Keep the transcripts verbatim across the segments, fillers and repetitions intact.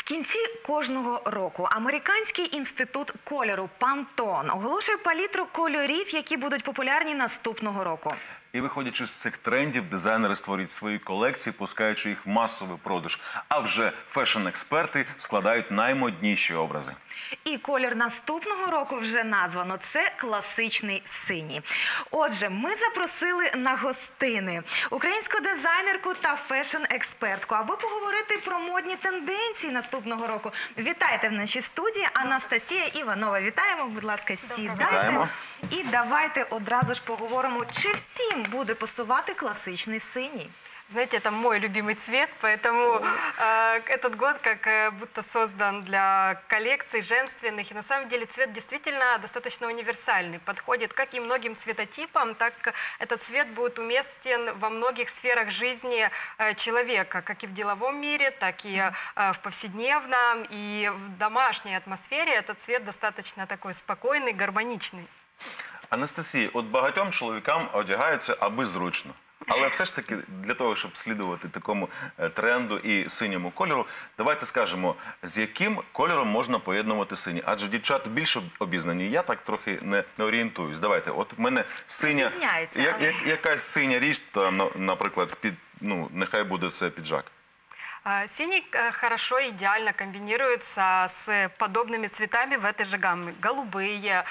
кінці кожного року Американський інститут кольору Pantone оголошує палітру кольорів, які будуть популярні наступного року. І виходячи з цих трендів, дизайнери створюють свої колекції, пускаючи їх в масовий продаж. А вже фешн-експерти складають наймодніші образи. І колір наступного року вже названо – це класичний синій. Отже, ми запросили на гостини українську дизайнерку та фешн-експертку, аби поговорити про модні тенденції наступного року. Вітайте в нашій студії. Анастасія Іванова. Вітаємо, будь ласка, сідайте. Вітаємо. І давайте одразу ж поговоримо, чи всім буде пасувати классичный синий. Знаете, это мой любимый цвет, поэтому э, этот год как э, будто создан для коллекций женственных. И на самом деле цвет действительно достаточно универсальный, подходит как и многим цветотипам, так этот цвет будет уместен во многих сферах жизни э, человека, как и в деловом мире, так и э, в повседневном, и в домашней атмосфере этот цвет достаточно такой спокойный, гармоничный. Анастасія, от багатьом чоловікам одягаються аби зручно. Але все ж таки, для того, щоб слідувати такому тренду і синьому кольору, давайте скажемо, з яким кольором можна поєднувати синій? Адже дівчата більше обізнані, я так трохи не, не орієнтуюсь. Давайте, от в мене синя, я, я, якась синя річ, там, наприклад, під, ну, нехай буде це піджак. Синий хорошо, идеально комбинируется с подобными цветами в этой же гамме. Голубые,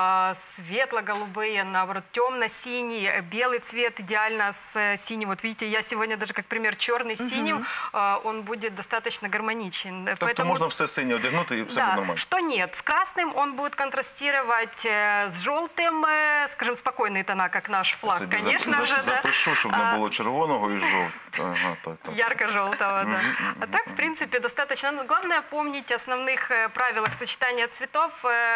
светло-голубые, наоборот, темно-синий, белый цвет идеально с синим. Вот видите, я сегодня даже как пример черный с синим, угу. Он будет достаточно гармоничен. Тобто Поэтому... можно все синее одягнуть и все да, будет нормально? Что нет, с красным он будет контрастировать с желтым, скажем, спокойные тона, как наш флаг, Собі конечно зап... же. Запишу, да. щоб не було червоного і жовтого. Ага, так, так. Ярко-желтого, да. А так, в принципе, достаточно. Но главное помнить о основных правилах сочетания цветов.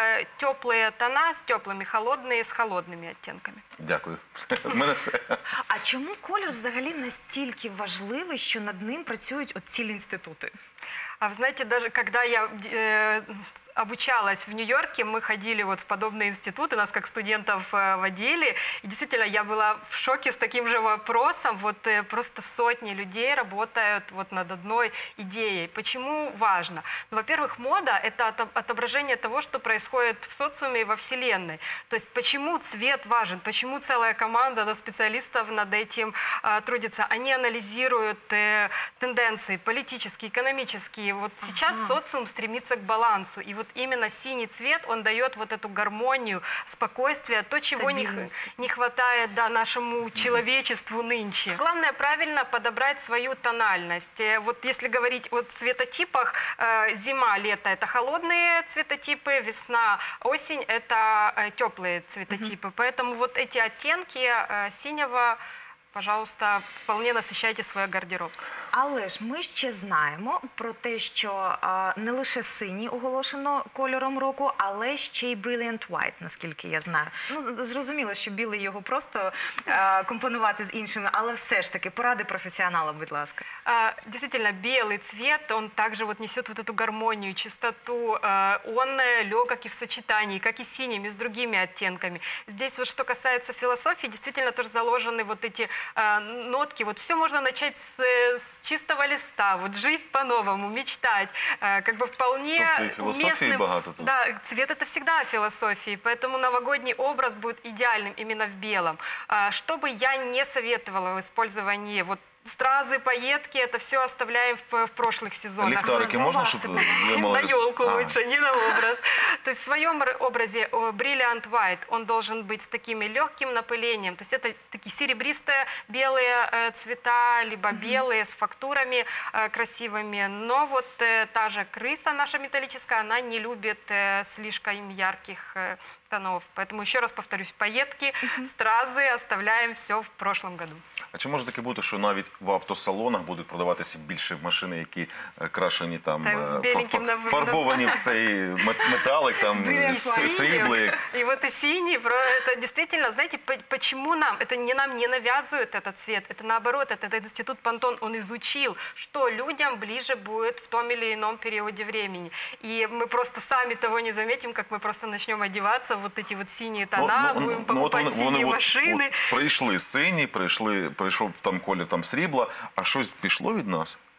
Теплые тона с теплыми, холодные с холодными оттенками. Дякую. В мене все. А чому колір взагалі настільки важливий, що над ним працюють от цілі інститути? А вы знаете, даже когда я э, обучалась в Нью-Йорке, мы ходили вот в подобные институты, нас как студентов э, водили, и действительно я была в шоке с таким же вопросом, вот э, просто сотни людей работают вот над одной идеей. Почему важно? Ну, во-первых, мода – это отображение того, что происходит в социуме и во Вселенной. То есть почему цвет важен, почему целая команда да, специалистов над этим э, трудится. Они анализируют э, тенденции политические, экономические. Вот сейчас ага. социум стремится к балансу, и вот именно синий цвет, он дает вот эту гармонию, спокойствие, то, чего не, не хватает да, нашему человечеству нынче. Главное правильно подобрать свою тональность. Вот если говорить о цветотипах, зима, лето – это холодные цветотипы, весна, осень – это теплые цветотипы. Mm-hmm. Поэтому вот эти оттенки синего, пожалуйста, вполне насичайте свій гардероб. Але ж ми ще знаємо про те, що а, не лише синій оголошено кольором року, але ще й Brilliant White, наскільки я знаю. Ну, зрозуміло, що білий його просто а, компонувати з іншими, але все ж таки, поради професіонала, будь ласка. А, действительно, белый цвет, он также вот несет вот эту гармонию, чистоту, а, он легок и в сочетании, как и синим, и с другими оттенками. Здесь вот что касается философии, действительно тоже заложены вот эти а, нотки, вот все можно начать с, с чистого листа, вот жизнь по-новому, мечтать, как бы вполне уместным. Да, цвет это всегда о философии, поэтому новогодний образ будет идеальным именно в белом. Что бы я не советовала в использовании вот стразы, пайетки, это все оставляем в, в прошлых сезонах. Лихтарики можно, чтобы на елку а. лучше, не на образ. То есть в своем образе Brilliant White он должен быть с таким легким напылением. То есть это такие серебристые белые э, цвета, либо mm-hmm. белые с фактурами э, красивыми. Но вот э, та же крыса наша металлическая, она не любит э, слишком ярких э, тонов. Поэтому еще раз повторюсь, пайетки, mm-hmm. стразы оставляем все в прошлом году. А чи може таке бути, що навіть в автосалонах будуть продаватися більше машини, які крашені там, фарбовані в цей металик, там, срібло? И вот и синий, это действительно, знаете, почему нам, это не нам не навязывают этот цвет, это наоборот, это этот институт Pantone, он изучил, что людям ближе будет в том или ином периоде времени. И мы просто сами того не заметим, как мы просто начнем одеваться, вот эти вот синие тона, ну, будем ну, покупать вот, синие вот, машины. Вот, прийшли сині, прийшли, прийшов там колір там срібла, а щось пішло від нас?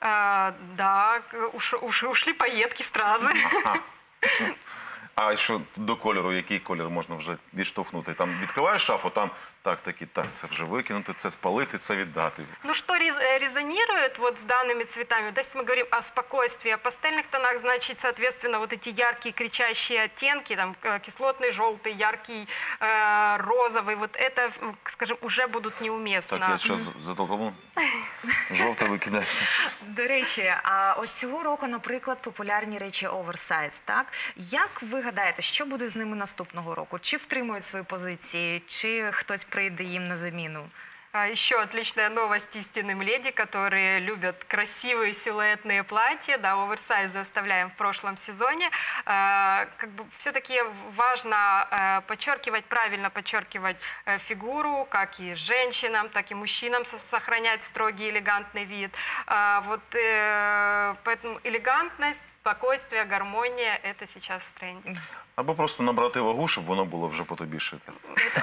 А, да, уш, уш, ушли пайетки, стразы. Ага. А що до кольору, який колір можна вже відштовхнути? Там відкриваєш шафу, там так, такі, так, це вже викинути, це спалити, це віддати. Ну, что рез- резонирует вот с данными цветами? То есть мы говорим о спокойствии, о пастельных тонах, значит, соответственно, вот эти яркие кричащие оттенки, там, э, кислотный желтый, яркий э, розовый, вот это, м, скажем, уже будут неуместно. Так, я що затолкову? Жовте викидається. До речі, а ось цього року, наприклад, популярні речі оверсайз, так? Як ви гадаєте, що буде з ними наступного року? Чи втримують свої позиції, чи хтось прийде їм на заміну? А еще отличная новость истинным леди, которые любят красивые силуэтные платья, да, оверсайз оставляем в прошлом сезоне. А, как бы все-таки важно а, подчеркивать, правильно подчеркивать а, фигуру, как и женщинам, так и мужчинам со- сохранять строгий элегантный вид. А, вот, э, поэтому элегантность, спокойствие, гармония – это сейчас в тренде. Або просто набрати вагу, щоб воно було вже по тобі шите.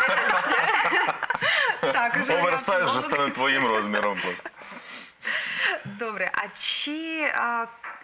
Так, вже Оверсайз вже я стане твоїм розміром просто. Добре. А чи, а,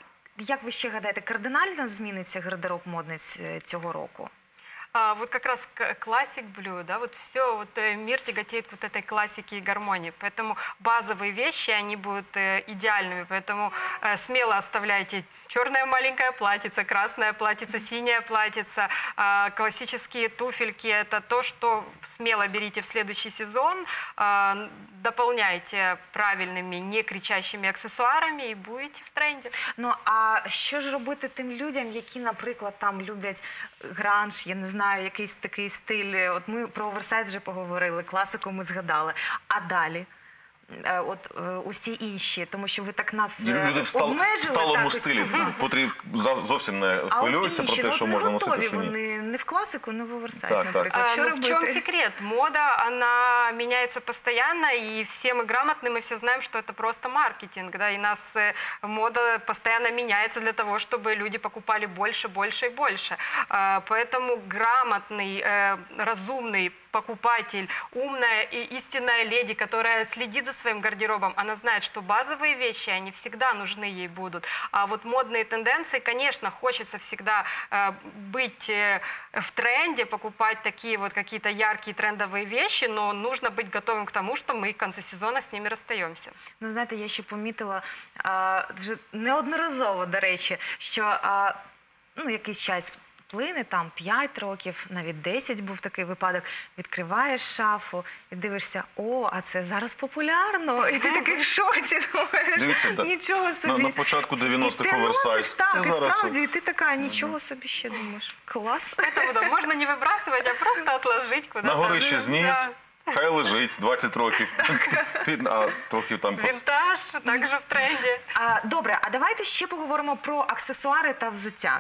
як ви ще гадаєте, кардинально зміниться гардероб модниць е, цього року? А, вот как раз к- классик блю, да, вот все, вот э, мир тяготеет к вот этой классике и гармонии, поэтому базовые вещи, они будут э, идеальными, поэтому э, смело оставляйте черное маленькое платьице, красное платьице, синее платьице, а, классические туфельки, это то, что смело берите в следующий сезон, а, дополняйте правильными, не кричащими аксессуарами и будете в тренде. Ну, а що ж робити тим людям, які, наприклад, там люблять гранж, я не знаю, якийсь такий стиль. От ми про оверсайз вже поговорили, класику ми згадали. А далі? Е, От е, усі інші, тому що ви так нас е, Люди в, стал, в обмежили. сталому так, ось стилі, цим. котрі за- зовсім не А хвилюються от про інші, те, ну, що не можна носити, готові що ні. вони не в класику, не в оверсайз, Так, так. наприклад. А, Що ну, в робити? чем секрет? Мода, она меняется постоянно, и все мы грамотны, мы все знаем, что это просто маркетинг, да, и нас э, мода постоянно меняется для того, чтобы люди покупали больше, больше и больше. А, Поэтому грамотный, э, разумный покупатель, умная и истинная леди, которая следит за своим гардеробом, она знает, что базовые вещи, они всегда нужны ей будут. А вот модные тенденции, конечно, хочется всегда э, быть э, в тренде, покупать такие вот какие-то яркие трендовые вещи, но нужно быть готовым к тому, что мы в конце сезона с ними расстаемся. Ну, знаєте, я ще помітила а, вже неодноразово, до речі, що а, ну, якийсь час плине, там п'ять років, навіть десять був такий випадок, відкриваєш шафу і дивишся, о, а це зараз популярно, і ти такий в шоці, думаєш, Дивіться, да. нічого На, собі. на початку І дев'яностих ти носиш, оверсайз. так, і зараз справді, і ти така, нічого собі ще думаєш. Клас. Поэтому да, можно не выбрасывать, а просто отложить куда-то. на горище зніс, Да. хай лежить двадцять років. Під- А трохи там пос... Винтаж также в тренде. А, добре, а давайте ще поговоримо про аксесуари та взуття.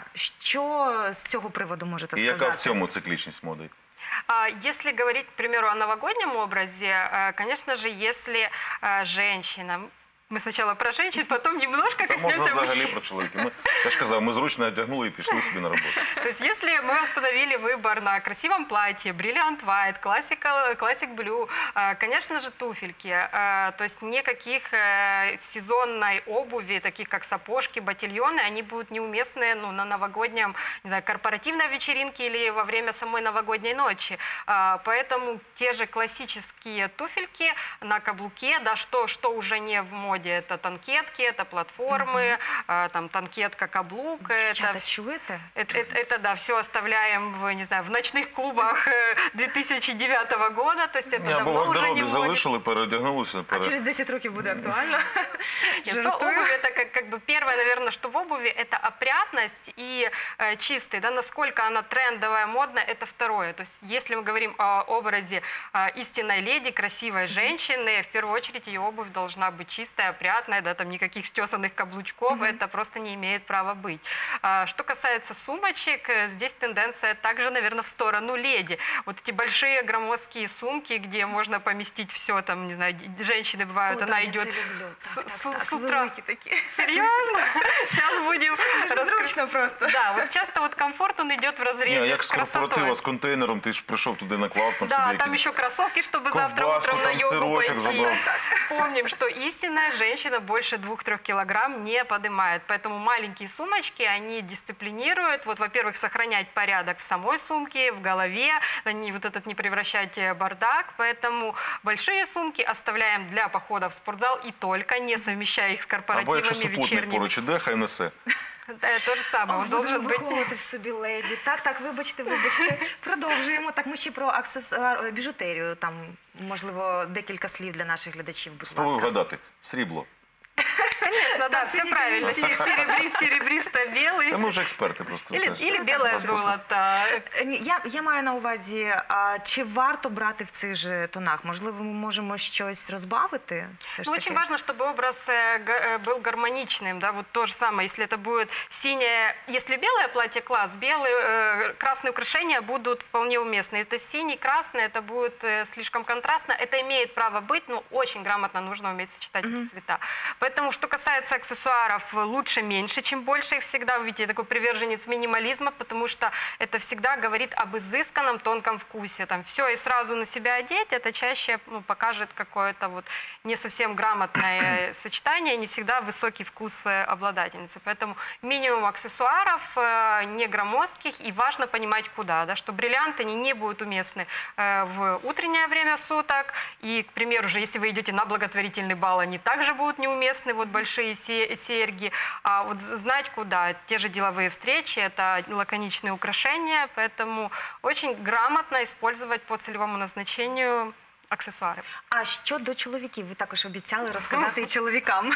Що з цього приводу можете І сказати? яка в цьому циклічність моди? А, Если говорить, к примеру, о новогоднем образе, э, конечно же, если э, женщина, мы сначала про женщин, потом немножко Та можна коснемся взагалі мужчин. про чоловіків. Ми, я ж казав, ми зручно одягнули і пішли собі на роботу. То есть, если мы остановили выбор на красивом платье, бриллиант white, классика, классик блю, э, конечно же, туфельки. Э, То есть никаких э, сезонной обуви, таких как сапожки, ботильоны, они будут неуместны ну, на новогоднем, не знаю, корпоративной вечеринке или во время самой новогодней ночи. А, Поэтому те же классические туфельки на каблуке, да, что, что уже не в моде, это танкетки, это платформы, а, там танкетка, каблук. Дівчата, Это чуєте? это, это, это, да, все оставляем в, не знаю, в ночных клубах э, две тысячи девятого года, то есть это Ні, або в давно уже не гардеробі в моде. залишили, переодягнулися. А Пере... через десять років буде актуально? Нет, Жартую. обувь это как, как бы первое, наверное, что в обуви это опрятность и э, чистый, да, насколько она трендовая, модная, это второе. То есть если мы говорим о образе э, истинной леди, красивой женщины, в первую очередь ее обувь должна быть чистая, опрятная, да, там никаких стесанных каблучков, это просто не имеет права быть. А, Что касается сумочек, э, здесь тенденция также, наверное, в сторону леди. Вот эти большие громоздкие сумки, где можно поместить все, там, не знаю, д- женщины бывают, О, да, она я идет це люблю. с, Так, так, с- так, с утра. великі такі. Серьезно? Сейчас будем Дуже Незручно просто. Да, вот часто вот комфорт, он идет в Ні, разрезе як с з корпоратива красотой. з контейнером, ти ж прийшов туди, наклав там собі Да, там якісь... еще кроссовки, чтобы завтра ковбаску, утром на там йогу сырочек пойти. забрал. Помним, что истинная женщина больше двух-трёх килограмм не поднимает. Поэтому маленькие сумочки, они дисциплинируют. Вот, во-первых, сохранять порядок в самой сумке, в голове, не, вот этот не превращать в бардак. Поэтому большие сумки оставляем для похода в спортзал и только, не совмещая их с Або корпоративами якщо супутник вечерними. поруч іде, хай несе. Да, то же самое. Он Ох, должен будемо быть... виховувати в собі леді. Так, так, вибачте, вибачте. Продовжуємо. Так, ми ще про аксесуар, біжутерію. Там, можливо, декілька слів для наших глядачів, будь Спробуй ласка. вгадати. Срібло. Конечно, да, все синий правильно. комитет. Серебрист, серебристо-белый. Та ми вже експерти просто. Или, теж. или Ну, белое так, просто. золото. Е, ні, Я, я маю на увазі, а, чи варто брати в цих же тонах? Можливо, ми можемо щось розбавити? Все ж Ну, таки? очень важно, чтобы образ э, га- э, был гармоничным, да, вот то же самое, если это будет синее, если белое платье класс, белые, э, красные украшения будут вполне уместны. Это синий, красный, это будет э, слишком контрастно, это имеет право быть, но очень грамотно нужно уметь сочетать эти цвета. Поэтому, что касается аксессуаров, лучше меньше, чем больше их всегда. Вы видите, я такой приверженец минимализма, потому что это всегда говорит об изысканном, тонком вкусе. Там все и сразу на себя одеть, это чаще ну, покажет какое-то вот не совсем грамотное сочетание, не всегда высокий вкус э, обладательницы. Поэтому минимум аксессуаров, э, не громоздких, и важно понимать, куда. Да, что бриллианты они не будут уместны э, в утреннее время суток. И, к примеру, же, если вы идете на благотворительный бал, они также будут неуместны, вот большие се- серьги. А вот знать, куда. Те же деловые встречи, это лаконичные украшения, поэтому очень грамотно использовать по целевому назначению аксессуары. А щодо чоловіків, ви також обіцяли розказати і чоловікам.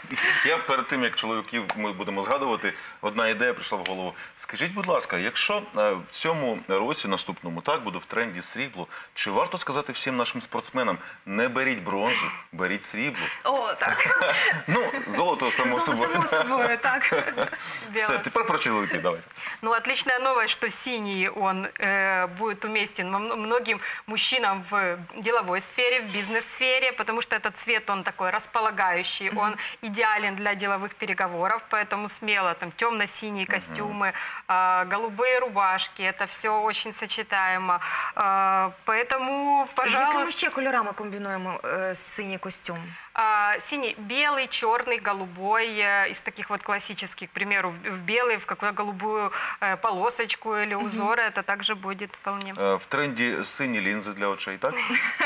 Я перед тим, як чоловіків ми будемо згадувати, одна ідея прийшла в голову. Скажіть, будь ласка, якщо е, в цьому році наступному так буде в тренді срібло, чи варто сказати всім нашим спортсменам, не беріть бронзу, беріть срібло? О, так. Ну, золото само собою. Само собою, так. Все, Белое. тепер про чоловіків, давайте. Ну, отличная новость, что синий, он э, будет уместен мно- многим мужчинам в деловой сфере, в бизнес-сфере, потому что этот цвет, он такой располагающий, он идеален для деловых переговоров, поэтому смело, там, темно-синие костюмы, а, голубые рубашки, это все очень сочетаемо. А, поэтому, З якими пожалуйста, ще кольорами комбінуємо е, синій костюм? а, синий, белый, черный, голубой, э, из таких вот классических, к примеру, в в белый, в какую-то голубую э, полосочку или узоры, это также будет вполне. Е, В тренді сині лінзи для очей, так?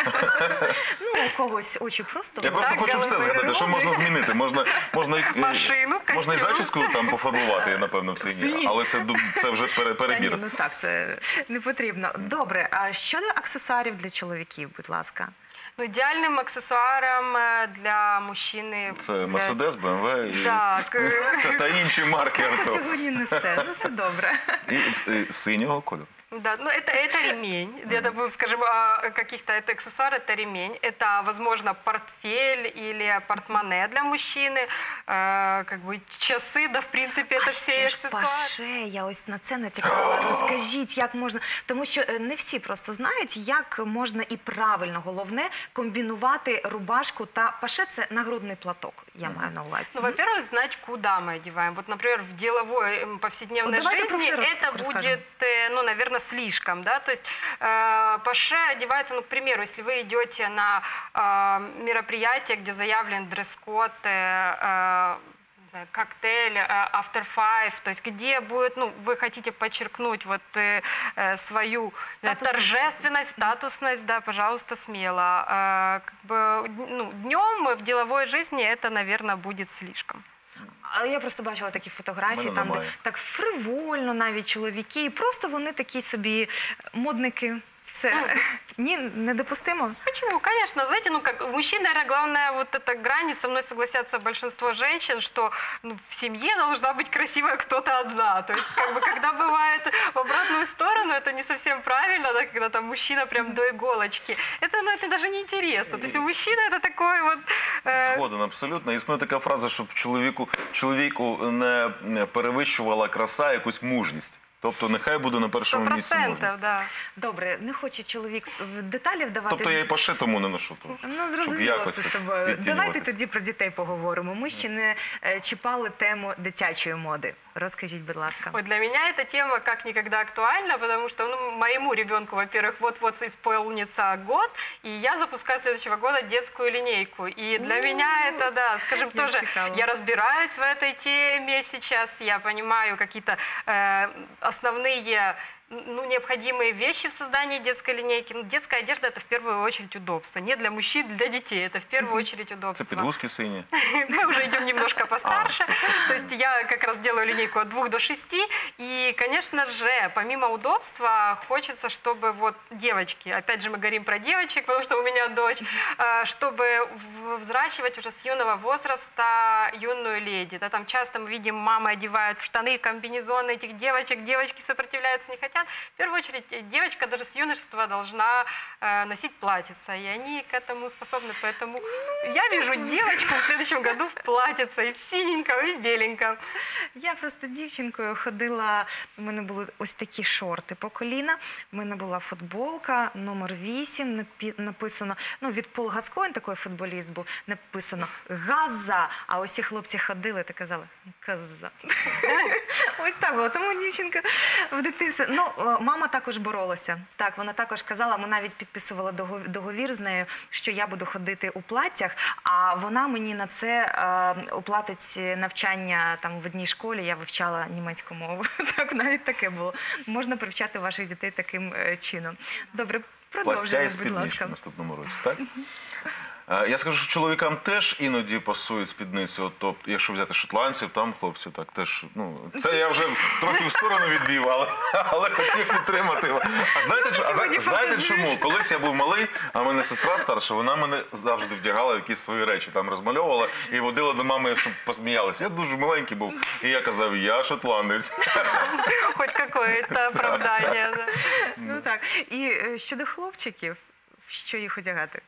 Ну, у когось очі просто. Я просто Так, хочу все голубий згадати, що руль. можна змінити. Можна, можна, і- і- Машину, можна і костюм. зачіску там пофарбувати, напевно, в синій, Синій. але це, ду- це вже пере- Та ні, перебір. ну так, це не потрібно. Добре, а щодо аксесуарів для чоловіків, будь ласка. Ну, идеальным аксессуаром э, для мужчины... Це является- Мерседес, Б М В і, Так, э, та, та інші марки Слава авто. сьогодні несе, ну це добре. І, і синього кольору. да, ну это, это ремень. Это, мы скажем, о каких-то это аксессуар, это ремень. Это, возможно, портфель или портмоне для мужчины. Э, как бы часы, да, в принципе, это А все ще ж аксессуары. паше, я ось на це натякала. Розкажіть, як можна, тому що е, не всі просто знають, як можна і правильно, головне, комбінувати рубашку та паше – це нагрудний платок, я маю на увазі. Ну, во-первых, знать, куда мы одеваем. Вот, например, в деловой м, повседневной Вот давайте про жизни все рас- это расскажем. будет, э, ну, наверное, слишком, да, то есть э, паше одевается, ну, к примеру, если вы идете на э, мероприятие, где заявлен дресс-код, э, э, не знаю, коктейль, э, after five, то есть где будет, ну, вы хотите подчеркнуть вот э, э, свою э, Статусность. торжественность, статусность, да, пожалуйста, смело. Э, как бы, ну, днем в деловой жизни это, наверное, будет слишком. Але я просто бачила такі фотографії, Мене там де немає. так фривольно навіть чоловіки, і просто вони такі собі модники. Це ні, недопустимо. Почему? Конечно, знаете, ну как мужчина, наверное, главная вот эта грань, и со мной согласятся большинство женщин, что ну, в семье должна быть красивая кто-то одна. То есть, как бы, когда бывает в обратную сторону, это не совсем правильно, да, когда там мужчина прям до иголочки. Это, ну, это даже не интересно. То есть, у мужчины это такой вот... э, Згоден, абсолютно. Існує така фраза, щоб чоловіку, чоловіку не не перевищувала краса якусь мужність. Тобто нехай буде на Сто першому місці процентов, мужність. да. Добре, не хоче чоловік в деталі вдавати. Тобто я і паше тому не ношу. тут, Ну, щоб зрозуміло якось це з хоч тобою. Давайте відтінюватись. тоді про дітей поговоримо. Ми ще не е, чіпали тему дитячої моди. Розкажіть, будь ласка. Ой, для меня эта тема как никогда актуальна, потому что ну, моему ребенку, во-первых, вот-вот исполнится год, и я запускаю с следующего года детскую линейку. И для У, меня это, да, скажем, как тоже, цікаво. я разбираюсь в этой теме сейчас, я понимаю какие-то э, основные ну, необходимые вещи в создании детской линейки. Ну, детская одежда – это в первую очередь удобство. Не для мужчин, для детей. Это в первую очередь Це удобство. підгузки сині. Мы уже идем немножко постарше. А, слушай. То есть я как раз делаю линейку от двух до шести. И, конечно же, помимо удобства, хочется, чтобы вот девочки, опять же мы говорим про девочек, потому что у меня дочь, э, чтобы в- взращивать уже с юного возраста юную леди. Да, там часто мы видим, мамы одевают в штаны, комбинезоны этих девочек, девочки сопротивляются, не хотят. В первую очередь, э, девочка даже с юношества должна э, носить платьице, и они к этому способны. Поэтому я вижу девочку в следующем году в платьице, и в синеньком, и в беленьком. Я просто дівчинкою ходила, у мене були ось такі шорти по коліна, у мене була футболка, номер вісім, напі- написано, ну від Пол Гаскоін, такий футболіст був, написано «Газа», а ось ці хлопці ходили та казали «Каза». Ось так було, тому дівчинка в дитинстві. Ну, е, мама також боролася, так, вона також казала, ми навіть підписували догов- договір з нею, що я буду ходити у платтях, а вона мені на це е, оплатить навчання там в одній школі, я вивчала німецьку мову. Так, навіть таке було. Можна привчати ваших дітей таким е, чином. Добре, Плаття продовжуємо, і будь спіднички ласка. в наступному році, так? Е, Я скажу, що чоловікам теж іноді пасують спідниці. От, тобто, якщо взяти шотландців, там хлопці так теж. Ну, це я вже трохи в сторону відвів, але, але хотів підтримати. його. А знаєте, чо- а Сьогодні зна- знаєте фантазуєш. чому? Колись я був малий, а в мене сестра старша, вона мене завжди вдягала в якісь свої речі, там розмальовувала і водила до мами, щоб посміялися. Я дуже маленький був, і я казав, я шотландець. Хоть какое-то оправдание. Да. Ну так. І е, щодо хлопчиків, в що їх одягати?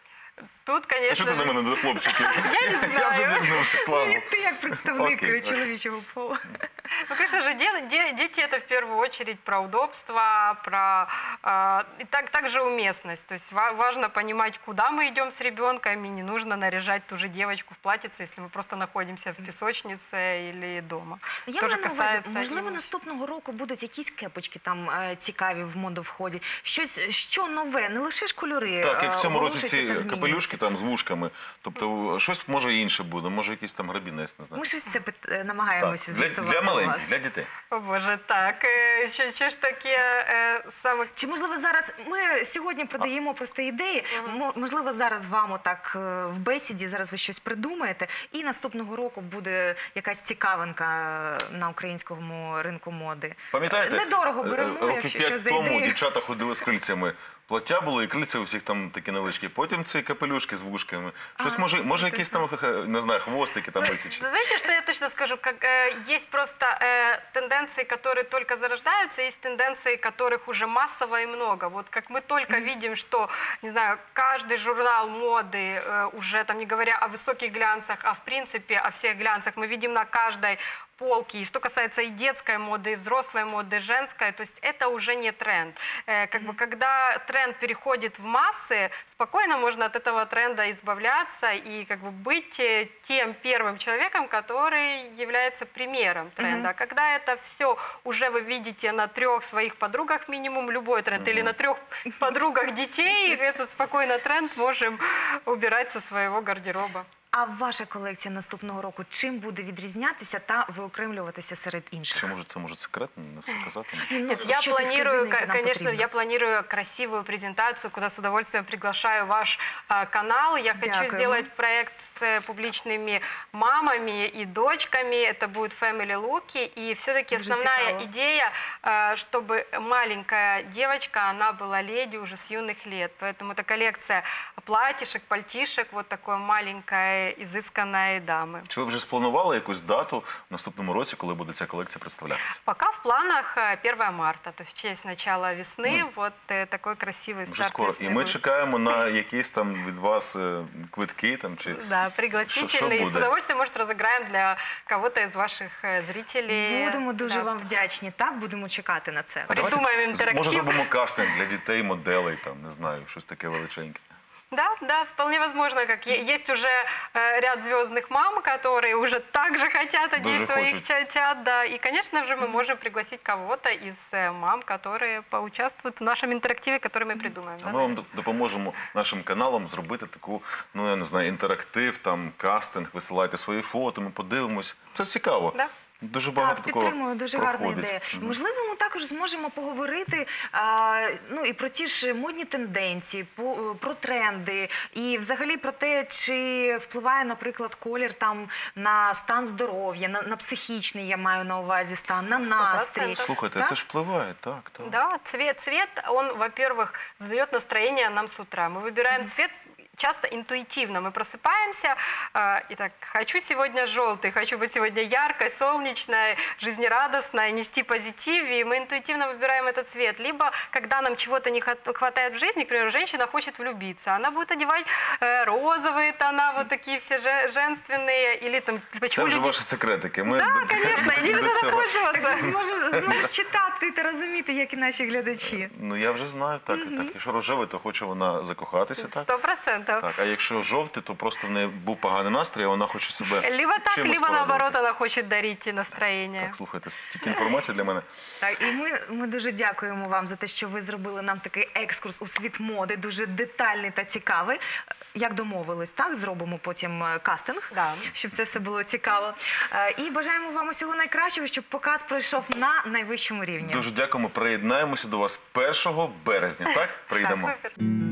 Тут, А що конечно, ти на мене до хлопчиків? Я не Я вже знаю. віднувся, слава. Ну, ти як представник Окей, е, окей. чоловічого полу. Ну, конечно же, де- де- дети это в первую очередь про удобство, про э, и так, также уместность. То есть ва- важно понимать, куда мы идем с ребенком, и не нужно наряжать ту же девочку в платьице, если мы просто находимся в песочнице или дома. Я Тоже маю на увазі, касается можливо, и- наступного року будуть якісь кепочки там е, цікаві в моду входять. Щось, що нове, не лише ж кольори. Так, як е, в цьому році оголошуються та ці змінюються. капелюшки там з вушками. Тобто щось може інше буде, може якийсь там грабінець, не знаю. Ми щось це пит- е, Так, намагаємося для, з'ясувати для у маленьких, вас. для дітей. О боже, так. э, Че, че ж таке э, саме... Чи можливо зараз ми сьогодні продаємо просто ідеї? Мо- Можливо, зараз вам отак е, в бесіді зараз ви щось придумаєте, і наступного року буде якась цікавинка е, на українському ринку моди. Пам'ятаєте, Недорого е, беремо, років якщо що п'ять за тому ідею. дівчата ходили з крильцями. Плаття було і крильця у всіх там такі невеличкі. Потім ці капелюшки з вушками. Щось А, може, може якісь там, не знаю, хвостики там висічі. Знаете, что я точно скажу? Как, э, есть просто э, тенденции, которые только зарождаются, есть тенденции, которых уже массово и много. Вот как мы только видим, что, не знаю, каждый журнал моды, э, уже там не говоря о высоких глянцах, а в принципе о всех глянцах, мы видим на каждой полки. И что касается и детской моды, и взрослой моды, и женской, то есть это уже не тренд. Э, как бы, когда тренд переходит в массы, спокойно можно от этого тренда избавляться и как бы быть э, тем первым человеком, который является примером тренда. А когда это все уже вы видите на трех своих подругах минимум, любой тренд, или на трех подругах детей, этот спокойно тренд можем убирать со своего гардероба. А ваша колекція наступного року чим буде відрізнятися та виокремлюватися серед інших? Чи може це може секретно, не все казати? Ну, Нет, я щось планирую, ексклюзивненьке ко- нам конечно, потрібно. я планирую красивую презентацию, куда с удовольствием приглашаю ваш а, канал. Я хочу Дякуємо. сделать проект с э, публичными мамами и дочками. Это будет Family Looky. И все-таки Дуже основная цікаво. идея, а, чтобы маленькая девочка, она была леди уже с юных лет. Поэтому это коллекция платьишек, пальтишек, вот такой маленькой такой изысканной дамы. Чи ви вже спланували якусь дату в наступному році, коли буде ця колекція представлятися? Пока в планах э, первое марта, то есть в честь начала весны, вот э, такой красивый Вже старт скоро. весны І ми будет. чекаємо на якісь там від вас е, квитки там чи Да, Что- пригласительный. что И с будет? удовольствием, может, разыграем для кого-то из ваших э, зрителей. Будемо дуже Да. вам вдячні. Так, будемо чекати на це. А давайте Придумаємо з- інтерактив. Може зробимо кастинг для дітей, моделей, там не знаю, щось таке величеньке. Да, да, вполне возможно, как е- есть уже э, ряд звездных мам, которые уже также хотят одеть Дуже своих хочуть. чатят, да, и, конечно же, мы можем пригласить кого-то из э, мам, которые поучаствуют в нашем интерактиве, который мы придумаем. А да, ми вам доп- допоможемо нашим каналам зробити таку, ну я не знаю, інтерактив, там кастинг, висилайте свої фото, ми подивимось. Це цікаво. Да. Дуже багато Так, такого підтримую, дуже гарна проходить. ідея. Мгм. Можливо, ми також зможемо поговорити а, ну, і про ті ж модні тенденції, по, про тренди, і взагалі про те, чи впливає, наприклад, колір там на стан здоров'я, на, на психічний, я маю на увазі стан, на настрій. процентів. Слухайте, Так? це ж впливає, так, так. Да, цвет, цвет, он, во-первых, задает настроение нам с утра. Мы выбираем цвет часто интуитивно. Мы просыпаемся э, и так, хочу сегодня желтый, хочу быть сегодня яркой, солнечной, жизнерадостной, нести позитив, и мы интуитивно выбираем этот цвет. Либо, когда нам чего-то не хват- хватает в жизни, к примеру, женщина хочет влюбиться, она будет одевать э, розовые тона, вот такие все же- женственные, или там, Це почему вже люди... ваші секретики. Ми Да, до- конечно, и не до буду цього. пользоваться. Зможу, зможеш читати та розуміти, як і наші глядачі. Ну я вже знаю, так, так. Якщо рожевий, то хоче вона закохатися, так? Сто процентов. Так, а якщо жовтий, то просто в неї був поганий настрій, а вона хоче себе Либо так, чимось либо порадувати. наоборот, она хочет дарить настроение. Так, слухайте, тільки інформація для мене. Так, і ми, ми дуже дякуємо вам за те, що ви зробили нам такий екскурс у світ моди, дуже детальний та цікавий. Як домовились, так? Зробимо потім е, кастинг, Да. щоб це все було цікаво. Е, І бажаємо вам усього найкращого, щоб показ пройшов на найвищому рівні. Дуже дякуємо. Приєднаємося до вас першого березня, так? Прийдемо. Супер.